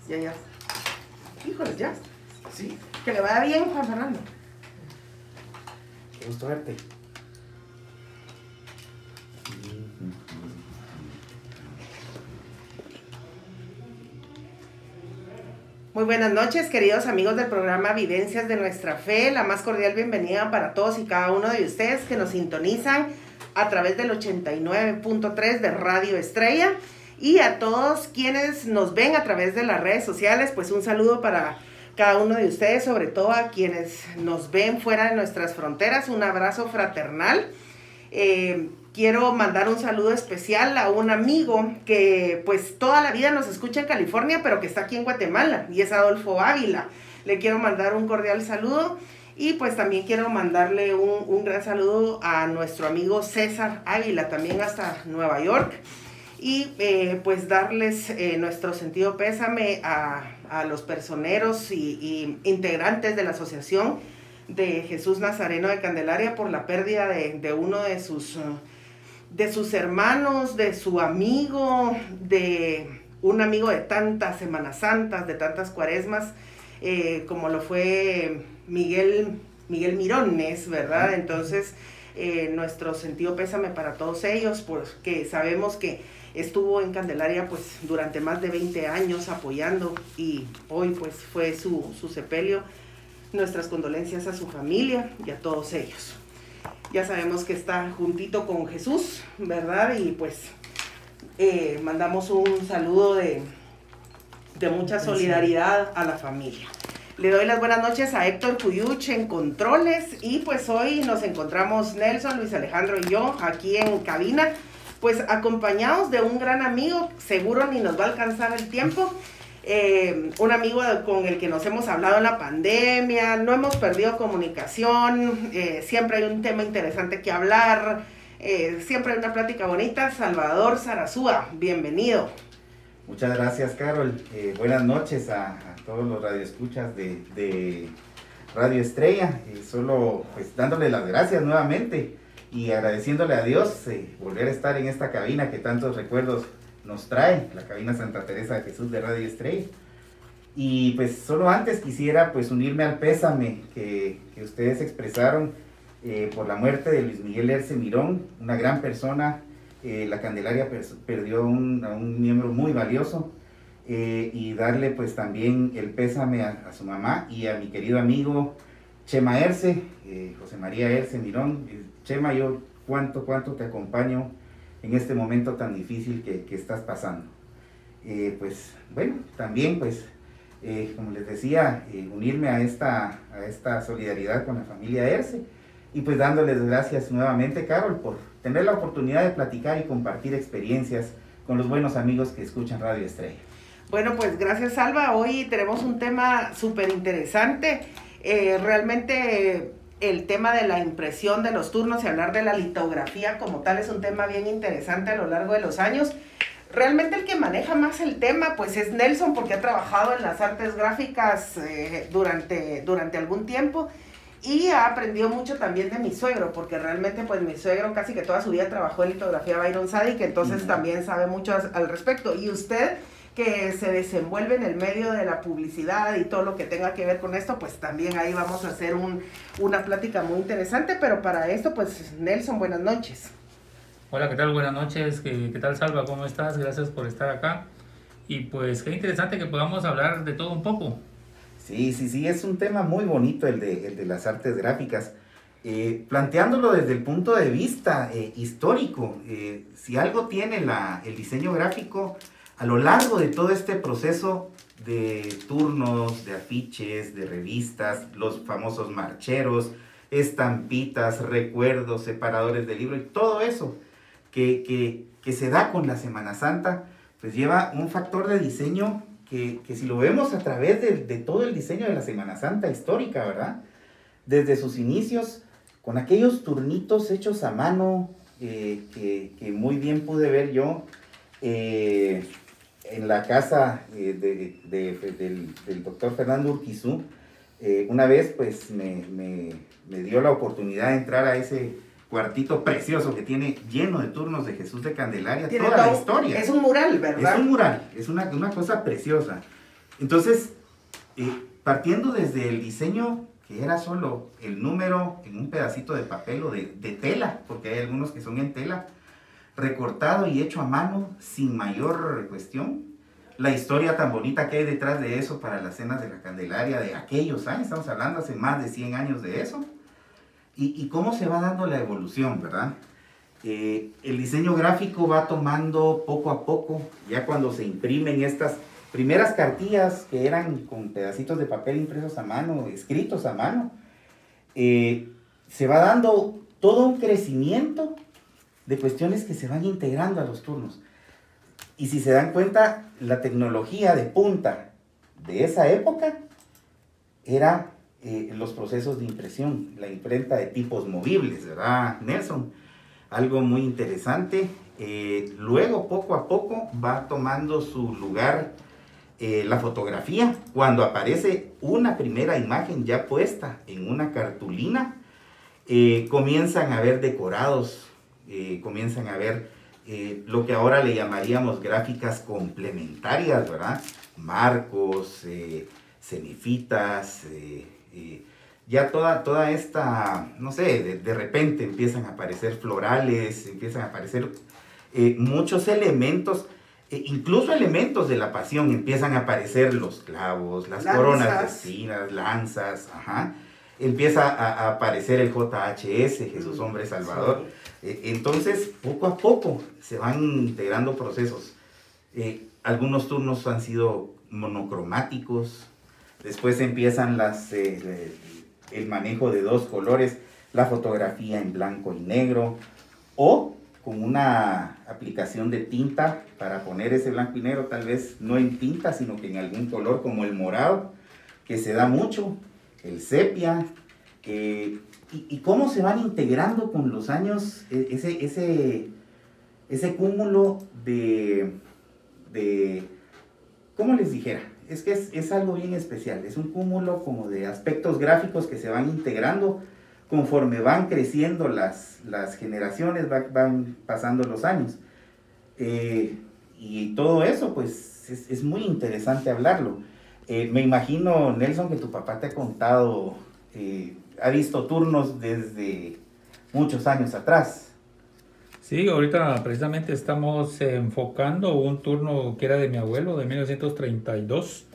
Ya. Híjole, ya. Sí. Que le vaya bien, Juan Fernando. Qué gusto verte. Muy buenas noches, queridos amigos del programa Vivencias de Nuestra Fe. La más cordial bienvenida para todos y cada uno de ustedes que nos sintonizan a través del 89.3 de Radio Estrella. Y a todos quienes nos ven a través de las redes sociales, pues un saludo para cada uno de ustedes, sobre todo a quienes nos ven fuera de nuestras fronteras. Un abrazo fraternal. Quiero mandar un saludo especial a un amigo que pues toda la vida nos escucha en California, pero que está aquí en Guatemala, y es Adolfo Ávila. Le quiero mandar un cordial saludo y pues también quiero mandarle un gran saludo a nuestro amigo César Ávila, también hasta Nueva York. Y pues darles nuestro sentido pésame a los personeros y integrantes de la Asociación de Jesús Nazareno de Candelaria por la pérdida de uno de sus hermanos, de su amigo, de un amigo de tantas Semanas Santas, de tantas cuaresmas, como lo fue Miguel Mirones, ¿verdad? Entonces, nuestro sentido pésame para todos ellos, porque sabemos que estuvo en Candelaria pues durante más de 20 años apoyando, y hoy pues fue su sepelio. Nuestras condolencias a su familia y a todos ellos. Ya sabemos que está juntito con Jesús, ¿verdad? Y pues mandamos un saludo de mucha solidaridad a la familia. Le doy las buenas noches a Héctor Cuyuch en controles, y pues hoy nos encontramos Nelson, Luis Alejandro y yo aquí en cabina, pues acompañados de un gran amigo, seguro ni nos va a alcanzar el tiempo. Un amigo con el que nos hemos hablado en la pandemia, no hemos perdido comunicación, siempre hay un tema interesante que hablar, siempre hay una plática bonita. Salvador Sarasúa, bienvenido. Muchas gracias, Carol. Buenas noches a todos los radioescuchas de Radio Estrella. Solo pues dándole las gracias nuevamente y agradeciéndole a Dios volver a estar en esta cabina que tantos recuerdos nos trae, la cabina Santa Teresa de Jesús de Radio Estrella. Y pues solo antes quisiera pues unirme al pésame que ustedes expresaron por la muerte de Luis Miguel Erce Mirón, una gran persona. La Candelaria perdió a un miembro muy valioso, y darle pues también el pésame a su mamá y a mi querido amigo Chema Erce, José María Erce Mirón. Chema, yo cuánto te acompaño en este momento tan difícil que estás pasando. Pues bueno, también pues como les decía, unirme a esta solidaridad con la familia Erce, y pues dándoles gracias nuevamente, Carol, por tener la oportunidad de platicar y compartir experiencias con los buenos amigos que escuchan Radio Estrella. Bueno, pues gracias, Salva. Hoy tenemos un tema súper interesante. Realmente el tema de la impresión de los turnos y hablar de la litografía como tal es un tema bien interesante a lo largo de los años. Realmente el que maneja más el tema pues es Nelson, porque ha trabajado en las artes gráficas durante algún tiempo, y ha aprendido mucho también de mi suegro, porque realmente pues mi suegro casi que toda su vida trabajó en litografía Byron Sadik, entonces también sabe mucho al respecto. Y usted, que se desenvuelve en el medio de la publicidad y todo lo que tenga que ver con esto, pues también ahí vamos a hacer una plática muy interesante. Pero para esto, pues Nelson, buenas noches. Hola, ¿qué tal? Buenas noches. ¿Qué tal, Salva? ¿Cómo estás? Gracias por estar acá. Y pues qué interesante que podamos hablar de todo un poco. Sí, es un tema muy bonito el de las artes gráficas. Planteándolo desde el punto de vista histórico, si algo tiene el diseño gráfico a lo largo de todo este proceso de turnos, de afiches, de revistas, los famosos marcheros, estampitas, recuerdos, separadores de libro y todo eso que se da con la Semana Santa, pues lleva un factor de diseño que si lo vemos a través de todo el diseño de la Semana Santa histórica, ¿verdad? Desde sus inicios, con aquellos turnitos hechos a mano, que muy bien pude ver yo en la casa del doctor Fernando Urquizú. Una vez pues me dio la oportunidad de entrar a ese cuartito precioso que tiene lleno de turnos de Jesús de Candelaria, toda la historia. Es un mural, ¿verdad? Es un mural, es una cosa preciosa. Entonces, partiendo desde el diseño, que era solo el número en un pedacito de papel o de tela, porque hay algunos que son en tela, recortado y hecho a mano sin mayor cuestión. La historia tan bonita que hay detrás de eso para las cenas de la Candelaria de aquellos años, estamos hablando hace más de 100 años de eso, y cómo se va dando la evolución, ¿verdad? El diseño gráfico va tomando poco a poco, ya cuando se imprimen estas primeras cartillas que eran con pedacitos de papel impresos a mano, escritos a mano, se va dando todo un crecimiento de cuestiones que se van integrando a los turnos. Y si se dan cuenta, la tecnología de punta de esa época era los procesos de impresión, la imprenta de tipos movibles, ¿verdad, Nelson? Algo muy interesante. Luego, poco a poco, va tomando su lugar la fotografía. Cuando aparece una primera imagen ya puesta en una cartulina, comienzan a haber decorados, comienzan a ver lo que ahora le llamaríamos gráficas complementarias, ¿verdad? Marcos, cenifitas, ya toda esta, no sé, de repente empiezan a aparecer florales, empiezan a aparecer muchos elementos, incluso elementos de la pasión, empiezan a aparecer los clavos, las coronas de espinas, lanzas, ajá. Empieza a aparecer el JHS, Jesús Hombre Salvador. Sí. Entonces, poco a poco se van integrando procesos. Algunos turnos han sido monocromáticos, después empiezan el manejo de dos colores, la fotografía en blanco y negro, o con una aplicación de tinta para poner ese blanco y negro, tal vez no en tinta, sino que en algún color como el morado, que se da mucho, el sepia, y cómo se van integrando con los años ese cúmulo de, ¿cómo les dijera? Es que es algo bien especial, es un cúmulo como de aspectos gráficos que se van integrando conforme van creciendo las generaciones, van pasando los años. Y todo eso, pues, es muy interesante hablarlo. Me imagino, Nelson, que tu papá te ha contado, ha visto turnos desde muchos años atrás. Sí, ahorita precisamente estamos enfocando un turno que era de mi abuelo, de 1932.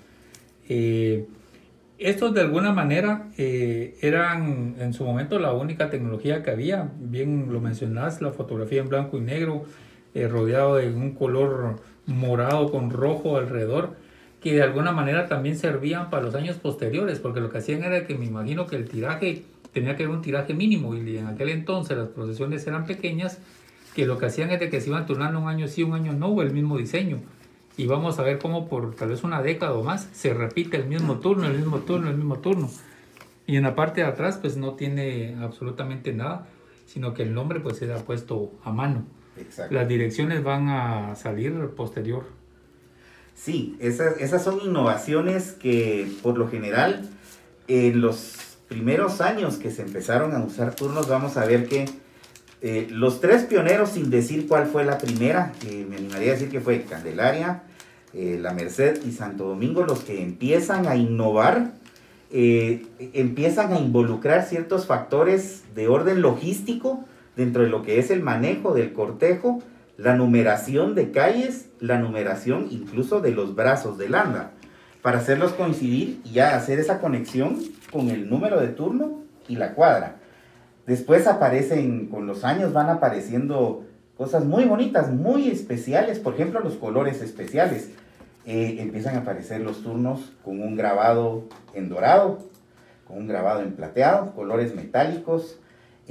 Estos de alguna manera eran en su momento la única tecnología que había. Bien lo mencionás, la fotografía en blanco y negro, rodeado de un color morado con rojo alrededor, que de alguna manera también servían para los años posteriores, porque lo que hacían era que me imagino que el tiraje tenía que haber un tiraje mínimo, y en aquel entonces las procesiones eran pequeñas, que lo que hacían es de que se iban turnando un año sí, un año no, o el mismo diseño. Y vamos a ver cómo por tal vez una década o más se repite el mismo turno, el mismo turno, el mismo turno. Y en la parte de atrás pues no tiene absolutamente nada, sino que el nombre pues se ha puesto a mano. Exacto. Las direcciones van a salir posterior. Sí, esas son innovaciones que por lo general en los primeros años que se empezaron a usar turnos, vamos a ver que los tres pioneros, sin decir cuál fue la primera, me animaría a decir que fue Candelaria, La Merced y Santo Domingo, los que empiezan a innovar, empiezan a involucrar ciertos factores de orden logístico dentro de lo que es el manejo del cortejo, la numeración de calles, la numeración incluso de los brazos del anda, para hacerlos coincidir y ya hacer esa conexión con el número de turno y la cuadra. Después aparecen, con los años van apareciendo cosas muy bonitas, muy especiales, por ejemplo los colores especiales. Empiezan a aparecer los turnos con un grabado en dorado, con un grabado en plateado, colores metálicos.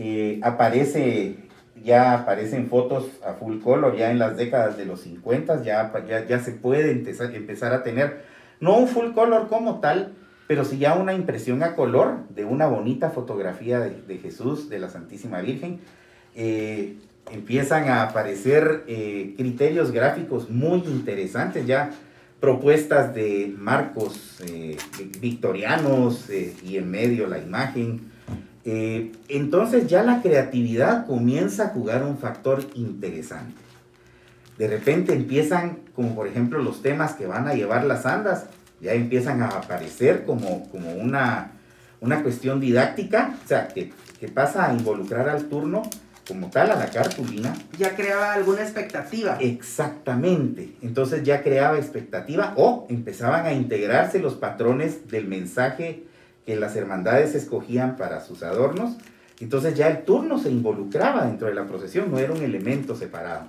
Ya aparecen fotos a full color, ya en las décadas de los 50 ya se puede empezar a tener, no un full color como tal, pero sí ya una impresión a color de una bonita fotografía de Jesús, de la Santísima Virgen. Empiezan a aparecer criterios gráficos muy interesantes, ya propuestas de marcos victorianos y en medio la imagen. Entonces ya la creatividad comienza a jugar un factor interesante. De repente empiezan, como por ejemplo los temas que van a llevar las andas, ya empiezan a aparecer como una cuestión didáctica, o sea, que pasa a involucrar al turno como tal, a la cartulina. Ya creaba alguna expectativa. Exactamente, entonces ya creaba expectativa o empezaban a integrarse los patrones del mensaje que las hermandades escogían para sus adornos. Entonces ya el turno se involucraba dentro de la procesión, no era un elemento separado.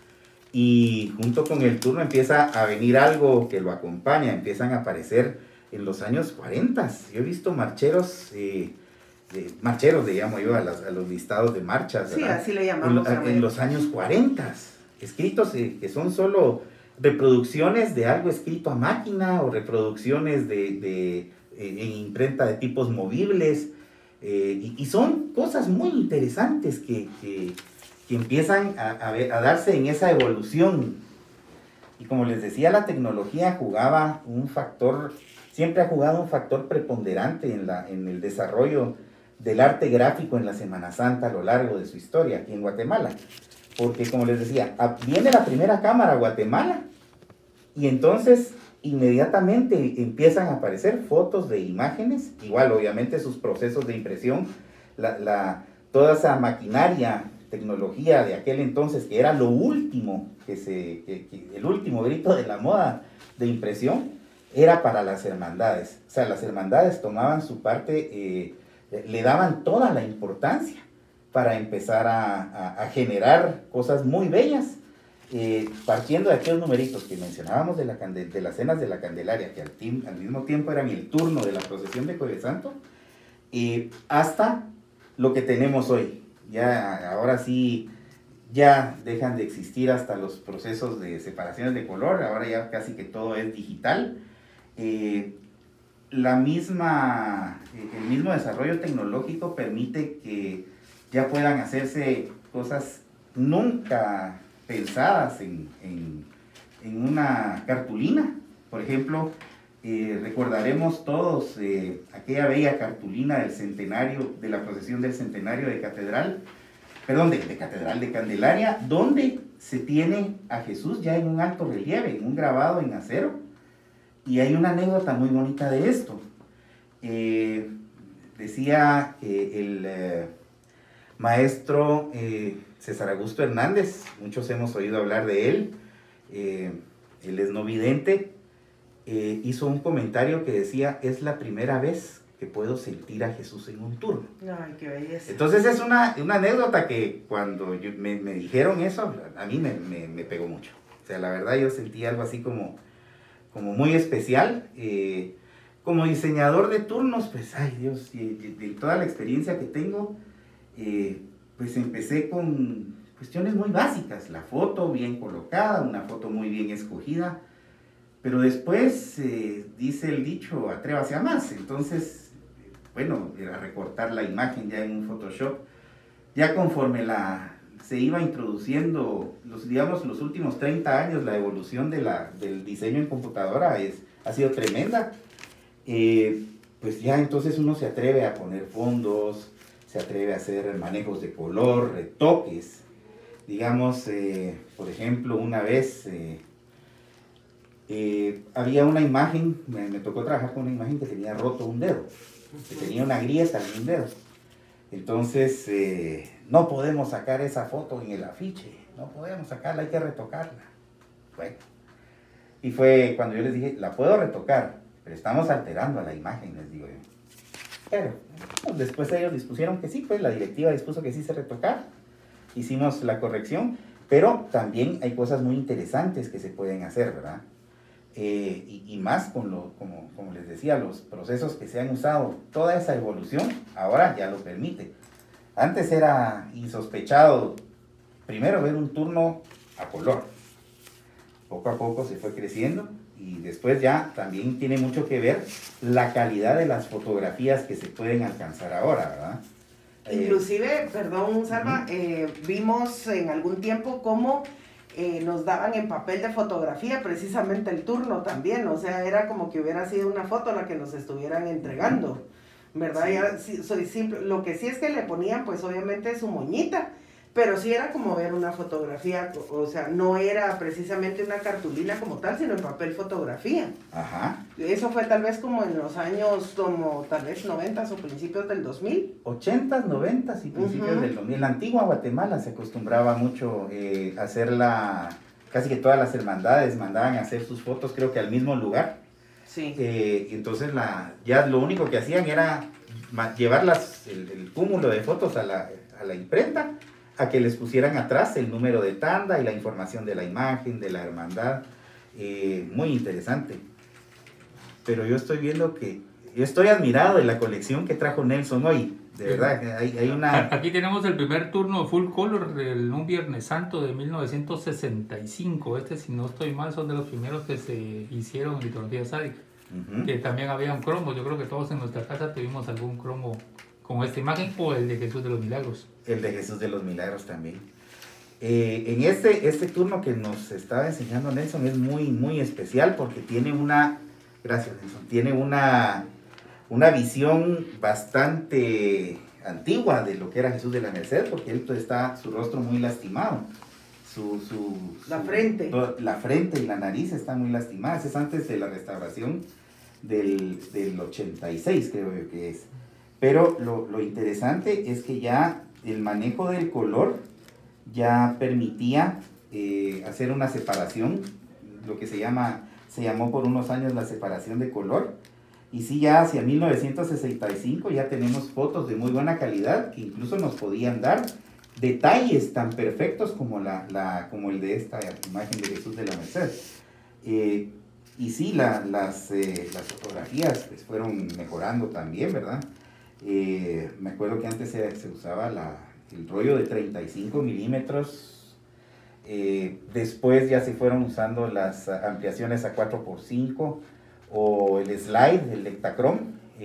Y junto con el turno empieza a venir algo que lo acompaña, empiezan a aparecer en los años 40. Yo he visto marcheros, marcheros le llamo yo a los listados de marchas, ¿verdad? Sí, así le llamamos. En los años 40, escritos que son solo reproducciones de algo escrito a máquina o reproducciones en imprenta de tipos movibles. Y son cosas muy interesantes que empiezan a darse en esa evolución. Y como les decía, la tecnología siempre ha jugado un factor preponderante en el desarrollo del arte gráfico en la Semana Santa a lo largo de su historia aquí en Guatemala. Porque como les decía, viene la primera cámara a Guatemala y entonces inmediatamente empiezan a aparecer fotos de imágenes, igual obviamente sus procesos de impresión, toda esa maquinaria, tecnología de aquel entonces que era lo último, el último grito de la moda de impresión, era para las hermandades. O sea, las hermandades tomaban su parte, le daban toda la importancia para empezar a generar cosas muy bellas. Partiendo de aquellos numeritos que mencionábamos de las cenas de la Candelaria, que al mismo tiempo eran el turno de la procesión de Jueves Santo, hasta lo que tenemos hoy. Ya, ahora sí, ya dejan de existir hasta los procesos de separaciones de color, ahora ya casi que todo es digital. El mismo desarrollo tecnológico permite que ya puedan hacerse cosas nunca pensadas en una cartulina. Por ejemplo, recordaremos todos aquella bella cartulina del centenario, de la procesión del centenario de Candelaria, donde se tiene a Jesús ya en un alto relieve, en un grabado en acero. Y hay una anécdota muy bonita de esto. Decía el maestro César Augusto Hernández, muchos hemos oído hablar de él, él es no vidente, hizo un comentario que decía: es la primera vez que puedo sentir a Jesús en un turno. Ay, qué belleza. Entonces es una anécdota que cuando me dijeron eso, a mí me pegó mucho. O sea, la verdad yo sentí algo así como muy especial. Como diseñador de turnos, pues, ay Dios, de toda la experiencia que tengo, pues empecé con cuestiones muy básicas, la foto bien colocada, una foto muy bien escogida, pero después dice el dicho, atrévase a más. Entonces, bueno, era recortar la imagen ya en un Photoshop, ya conforme se iba introduciendo, los últimos 30 años, la evolución del diseño en computadora ha sido tremenda. Pues ya entonces uno se atreve a poner fondos, se atreve a hacer manejos de color, retoques. Digamos, por ejemplo, una vez había una imagen, me tocó trabajar con una imagen que tenía roto un dedo, que tenía una grieta en un dedo. Entonces, no podemos sacar esa foto en el afiche, no podemos sacarla, hay que retocarla. Bueno, y fue cuando yo les dije, la puedo retocar, pero estamos alterando a la imagen, les digo yo. Pero pues, después ellos dispusieron que sí, pues la directiva dispuso que sí se retocara. Hicimos la corrección, pero también hay cosas muy interesantes que se pueden hacer, ¿verdad? Y más como les decía, los procesos que se han usado, toda esa evolución, ahora ya lo permite. Antes era insospechado, primero ver un turno a color. Poco a poco se fue creciendo. Y después ya también tiene mucho que ver la calidad de las fotografías que se pueden alcanzar ahora, ¿verdad? Inclusive, perdón, Salva, vimos en algún tiempo cómo nos daban en papel de fotografía precisamente el turno también, o sea, era como que hubiera sido una foto la que nos estuvieran entregando, ¿verdad? Sí. Ya, soy simple. Lo que sí es que le ponían, pues obviamente su moñita, pero sí era como ver una fotografía, o sea, no era precisamente una cartulina como tal, sino en papel fotografía. Ajá. Eso fue tal vez como en los años, como tal vez 90s o principios del 2000. 80s, 90s y principios del 2000. En la antigua Guatemala se acostumbraba mucho hacer casi que todas las hermandades mandaban a hacer sus fotos, creo que al mismo lugar. Sí. Entonces ya lo único que hacían era llevar el cúmulo de fotos a la imprenta, a que les pusieran atrás el número de tanda y la información de la imagen, de la hermandad. Muy interesante. Pero yo estoy viendo yo estoy admirado de la colección que trajo Nelson hoy. De verdad, hay una... Aquí tenemos el primer turno full color del Un Viernes Santo de 1965. Si no estoy mal, son de los primeros que se hicieron en litografía sádica. Que también habían cromos. Yo creo que todos en nuestra casa tuvimos algún cromo con esta imagen, o el de Jesús de los Milagros. El de Jesús de los Milagros también. En este turno que nos estaba enseñando Nelson es muy, muy especial porque tiene gracias Nelson, tiene una visión bastante antigua de lo que era Jesús de la Merced, porque él está su rostro muy lastimado. La frente. La frente y la nariz están muy lastimadas. Es antes de la restauración del 86, creo yo que es. Pero lo interesante es que ya el manejo del color ya permitía hacer una separación, lo que se llamó por unos años la separación de color. Y sí, ya hacia 1965 ya tenemos fotos de muy buena calidad que incluso nos podían dar detalles tan perfectos como el de esta imagen de Jesús de la Merced. Y sí, las fotografías pues, fueron mejorando también, ¿verdad? Me acuerdo que antes se usaba el rollo de 35 milímetros. Después ya se fueron usando las ampliaciones a 4x5 o el slide, el Ektachrome,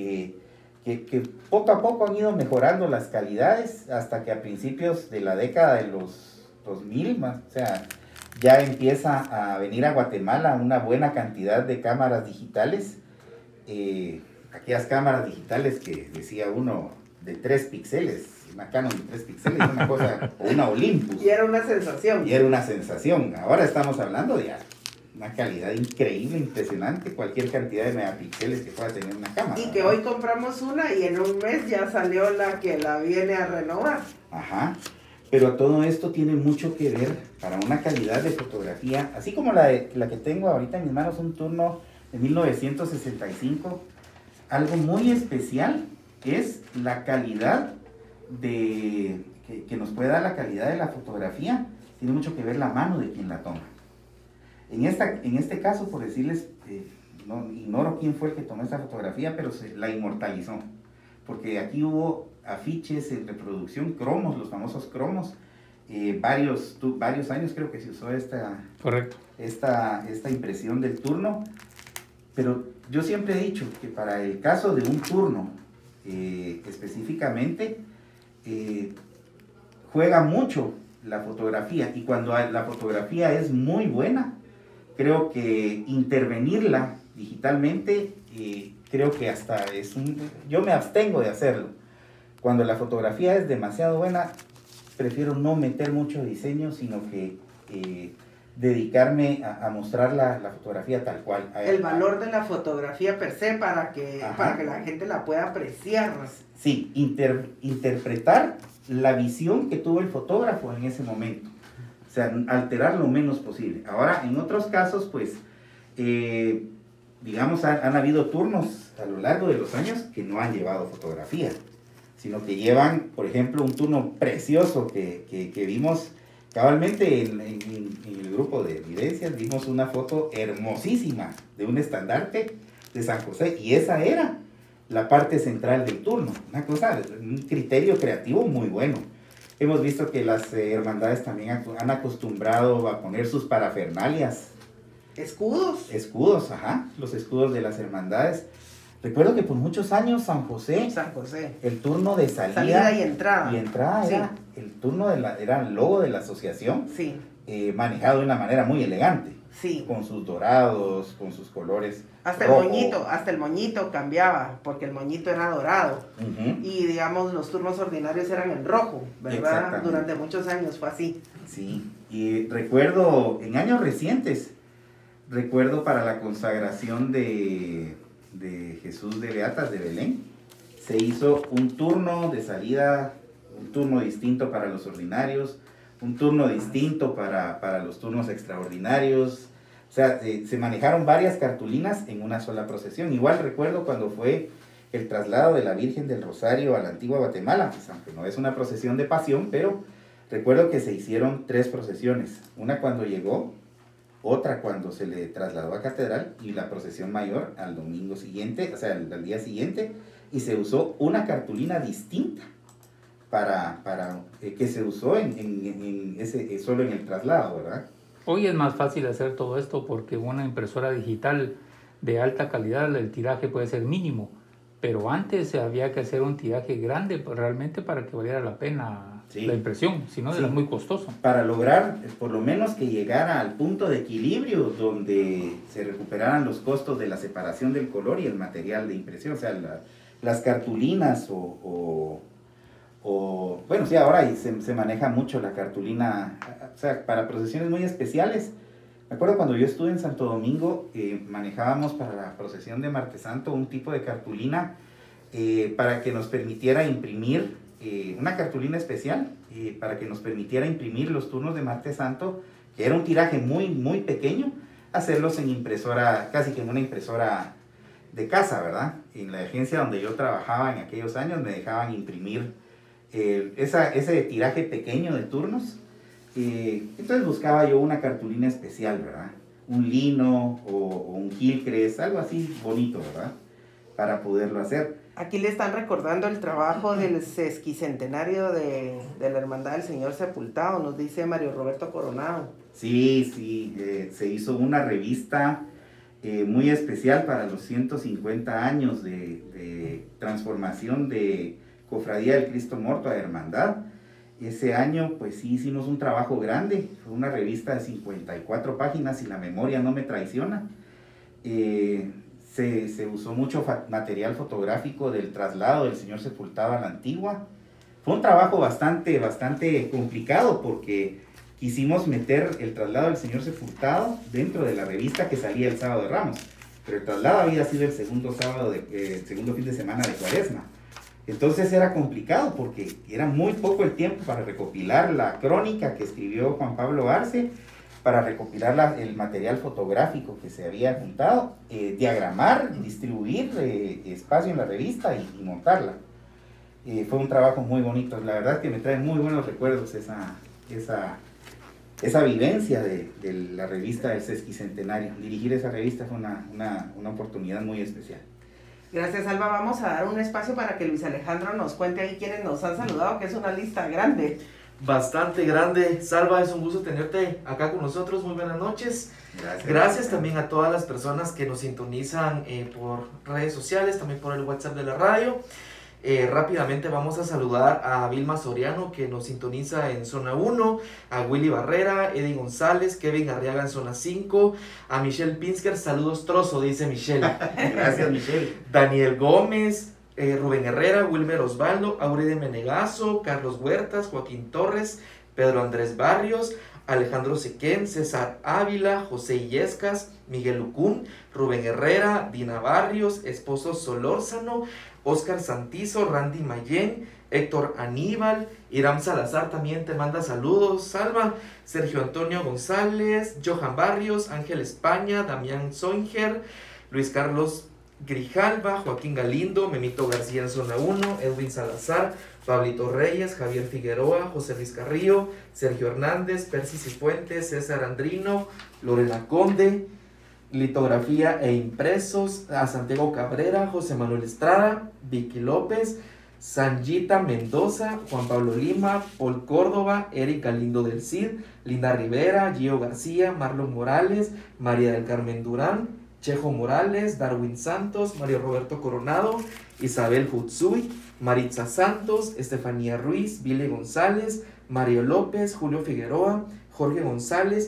que poco a poco han ido mejorando las calidades hasta que a principios de la década de los 2000, o sea, ya empieza a venir a Guatemala una buena cantidad de cámaras digitales. Aquellas cámaras digitales que decía uno de 3 píxeles, una Canon de 3 píxeles, una cosa, o una Olympus. Y era una sensación. Y era una sensación. Ahora estamos hablando de una calidad increíble, impresionante, cualquier cantidad de megapíxeles que pueda tener una cámara. Y que hoy compramos una y en un mes ya salió la que la viene a renovar. Ajá. Pero todo esto tiene mucho que ver para una calidad de fotografía, así como la que tengo ahorita en mis manos, un turno de 1965. Algo muy especial es la calidad que nos puede dar la calidad de la fotografía. Tiene mucho que ver la mano de quien la toma. En este caso, por decirles, no ignoro quién fue el que tomó esta fotografía, pero se la inmortalizó. Porque aquí hubo afiches en reproducción, cromos, los famosos cromos. Varios años creo que se usó Correcto. esta impresión del turno. Pero yo siempre he dicho que para el caso de un turno específicamente, juega mucho la fotografía. Y cuando la fotografía es muy buena, creo que intervenirla digitalmente, creo que hasta yo me abstengo de hacerlo. Cuando la fotografía es demasiado buena, prefiero no meter mucho diseño, sino que dedicarme a mostrar la fotografía tal cual. El valor de la fotografía per se para que la gente la pueda apreciar. Sí, interpretar la visión que tuvo el fotógrafo en ese momento. O sea, alterar lo menos posible. Ahora, en otros casos, pues, digamos, han habido turnos a lo largo de los años que no han llevado fotografía, sino que llevan, por ejemplo, un turno precioso que vimos cabalmente en el grupo de evidencias. Vimos una foto hermosísima de un estandarte de San José, y esa era la parte central del turno. Una cosa, un criterio creativo muy bueno. Hemos visto que las hermandades también han acostumbrado a poner sus parafernalias. ¿Escudos? Escudos, ajá, los escudos de las hermandades. Recuerdo que por muchos años San José, el turno de salida y entrada. Era el turno era el logo de la asociación, sí. Manejado de una manera muy elegante. Sí. Con sus dorados, con sus colores. Hasta el moñito cambiaba, porque el moñito era dorado. Y digamos, los turnos ordinarios eran en rojo, ¿verdad? Durante muchos años fue así. Sí, y recuerdo, en años recientes, recuerdo para la consagración de Jesús de Beatas de Belén, se hizo un turno de salida, un turno distinto para los ordinarios, un turno distinto para los turnos extraordinarios. O sea, se manejaron varias cartulinas en una sola procesión. Igual recuerdo cuando fue el traslado de la Virgen del Rosario a la antigua Guatemala, pues, aunque no es una procesión de pasión, pero recuerdo que se hicieron 3 procesiones. Una cuando llegó, otra cuando se le trasladó a catedral y la procesión mayor al domingo siguiente, o sea, al día siguiente, y se usó una cartulina distinta que se usó solo en el traslado, ¿verdad? Hoy es más fácil hacer todo esto porque una impresora digital de alta calidad, el tiraje puede ser mínimo, pero antes había que hacer un tiraje grande realmente para que valiera la pena la impresión, si no era muy costoso. Para lograr por lo menos que llegara al punto de equilibrio donde se recuperaran los costos de la separación del color y el material de impresión, o sea, las cartulinas bueno, sí, ahora se maneja mucho la cartulina, o sea, para procesiones muy especiales. Me acuerdo cuando yo estuve en Santo Domingo, manejábamos para la procesión de Martes Santo un tipo de cartulina para que nos permitiera imprimir, una cartulina especial, para que nos permitiera imprimir los turnos de Martes Santo, que era un tiraje muy, muy pequeño, hacerlos en impresora, casi que en una impresora de casa, ¿verdad? En la agencia donde yo trabajaba en aquellos años me dejaban imprimir ese tiraje pequeño de turnos. Entonces buscaba yo una cartulina especial, ¿verdad? Un lino o un Gilcres, algo así bonito, ¿verdad? Para poderlo hacer. Aquí le están recordando el trabajo del sesquicentenario de la Hermandad del Señor Sepultado, nos dice Mario Roberto Coronado. Sí, se hizo una revista muy especial para los 150 años de transformación de Cofradía del Cristo Muerto a Hermandad. Ese año pues sí hicimos un trabajo grande, fue una revista de 54 páginas, si la memoria no me traiciona. Se usó mucho material fotográfico del traslado del Señor Sepultado a la Antigua. Fue un trabajo bastante complicado porque quisimos meter el traslado del Señor Sepultado dentro de la revista que salía el sábado de Ramos, pero el traslado había sido el segundo fin de semana de Cuaresma. Entonces era complicado porque era muy poco el tiempo para recopilar la crónica que escribió Juan Pablo Arce, para recopilar el material fotográfico que se había juntado, diagramar, distribuir espacio en la revista y montarla. Fue un trabajo muy bonito, la verdad que me trae muy buenos recuerdos esa vivencia de la revista del Sesquicentenario. Dirigir esa revista fue una oportunidad muy especial. Gracias, Alba. Vamos a dar un espacio para que Luis Alejandro nos cuente ahí quienes nos han saludado, que es una lista grande. Bastante grande. Salva, es un gusto tenerte acá con nosotros. Muy buenas noches. Gracias también a todas las personas que nos sintonizan por redes sociales, también por el WhatsApp de la radio. Rápidamente vamos a saludar a Vilma Soriano, que nos sintoniza en zona 1, a Willy Barrera, Eddie González, Kevin Arriaga en zona 5, a Michelle Pinsker, saludos trozo, dice Michelle. Gracias, Michelle. Daniel Gómez, Rubén Herrera, Wilmer Osvaldo, Aurede Menegazo, Carlos Huertas, Joaquín Torres, Pedro Andrés Barrios, Alejandro Sequén, César Ávila, José Illescas, Miguel Lucún, Rubén Herrera, Dina Barrios, Esposo Solórzano, Oscar Santizo, Randy Mayén, Héctor Aníbal, Iram Salazar también te manda saludos, Salva, Sergio Antonio González, Johan Barrios, Ángel España, Damián Soinger, Luis Carlos Grijalva, Joaquín Galindo, Memito García en zona 1, Edwin Salazar, Pablito Reyes, Javier Figueroa, José Luis Carrillo, Sergio Hernández, Percy Cifuentes, César Andrino, Lorena Conde, litografía e impresos, a Santiago Cabrera, José Manuel Estrada, Vicky López, Sanjita Mendoza, Juan Pablo Lima, Paul Córdoba, Eric Galindo del Cid, Linda Rivera, Gio García, Marlon Morales, María del Carmen Durán, Chejo Morales, Darwin Santos, Mario Roberto Coronado, Isabel Hutsui, Maritza Santos, Estefanía Ruiz, Vile González, Mario López, Julio Figueroa, Jorge González,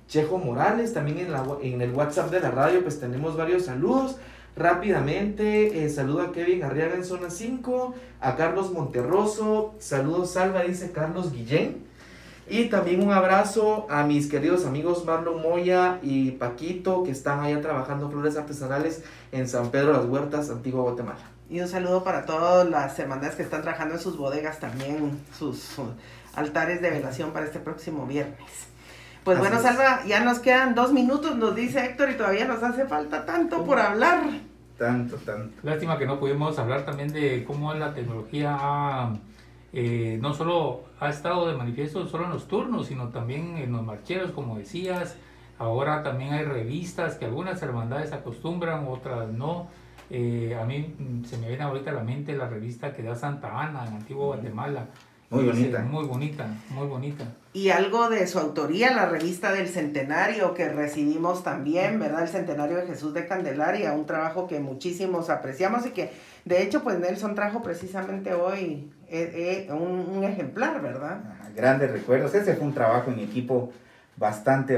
Chejo Morales, también en el WhatsApp de la radio pues tenemos varios saludos. Rápidamente, saludo a Kevin Arriaga en zona 5, a Carlos Monterroso, saludos Salva, dice Carlos Guillén, y también un abrazo a mis queridos amigos Marlon Moya y Paquito, que están allá trabajando flores artesanales en San Pedro Las Huertas, Antigua Guatemala. Y un saludo para todas las hermandades que están trabajando en sus bodegas también, sus altares de velación para este próximo viernes. Pues Así bueno, es. Salva, ya nos quedan 2 minutos, nos dice Héctor, y todavía nos hace falta tanto por hablar. Tanto. Lástima que no pudimos hablar también de cómo la tecnología no solo ha estado de manifiesto solo en los turnos, sino también en los marcheros, como decías. Ahora también hay revistas que algunas hermandades acostumbran, otras no. A mí se me viene ahorita a la mente la revista que da Santa Ana en Antigua Guatemala. Muy bonita. Muy bonita, muy bonita. Y algo de su autoría, la revista del Centenario que recibimos también, ¿verdad? El Centenario de Jesús de Candelaria, un trabajo que muchísimos apreciamos y que de hecho pues Nelson trajo precisamente hoy un ejemplar, ¿verdad? Grandes recuerdos. Ese fue un trabajo en equipo bastante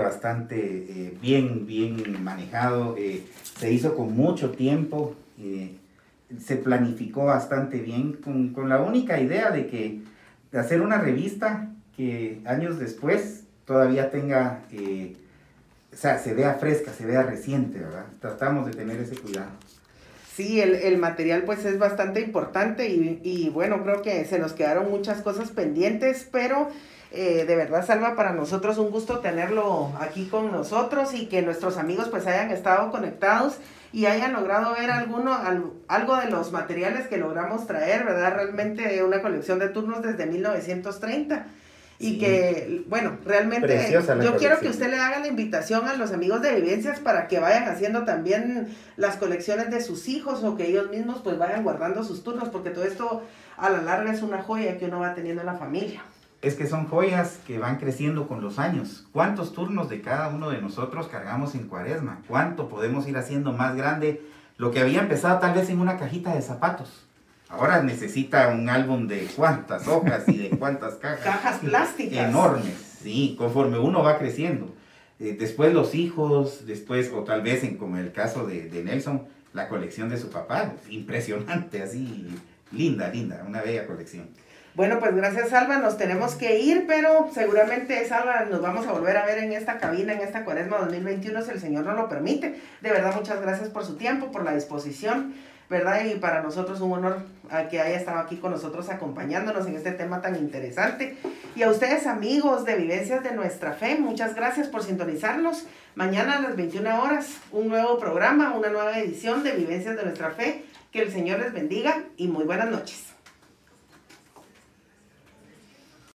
bien manejado. Se hizo con mucho tiempo, se planificó bastante bien con la única idea de hacer una revista que años después todavía tenga, o sea, se vea fresca, se vea reciente, ¿verdad? Tratamos de tener ese cuidado. Sí, el material pues es bastante importante y bueno, creo que se nos quedaron muchas cosas pendientes, pero de verdad, Salva, para nosotros un gusto tenerlo aquí con nosotros y que nuestros amigos pues hayan estado conectados y hayan logrado ver algo de los materiales que logramos traer, ¿verdad? Realmente una colección de turnos desde 1930. Y Sí. que, bueno, realmente Preciosa la yo quiero colección. que usted le haga la invitación a los amigos de Vivencias para que vayan haciendo también las colecciones de sus hijos o que ellos mismos pues vayan guardando sus turnos, porque todo esto a la larga es una joya que uno va teniendo en la familia. Es que son joyas que van creciendo con los años. ¿Cuántos turnos de cada uno de nosotros cargamos en Cuaresma? ¿Cuánto podemos ir haciendo más grande lo que había empezado tal vez en una cajita de zapatos? Ahora necesita un álbum de cuántas hojas y de cuántas cajas. Cajas plásticas. Enormes, sí, conforme uno va creciendo. Después los hijos, después, o tal vez como el caso de Nelson, la colección de su papá. Impresionante, así, linda, una bella colección. Bueno, pues gracias, Salva, nos tenemos que ir, pero seguramente, Salva, nos vamos a volver a ver en esta cabina, en esta Cuaresma 2021, si el Señor nos lo permite. De verdad, muchas gracias por su tiempo, por la disposición, ¿verdad? Y para nosotros un honor a que haya estado aquí con nosotros acompañándonos en este tema tan interesante. Y a ustedes, amigos de Vivencias de Nuestra Fe, muchas gracias por sintonizarnos. Mañana a las 21 horas, un nuevo programa, una nueva edición de Vivencias de Nuestra Fe. Que el Señor les bendiga y muy buenas noches.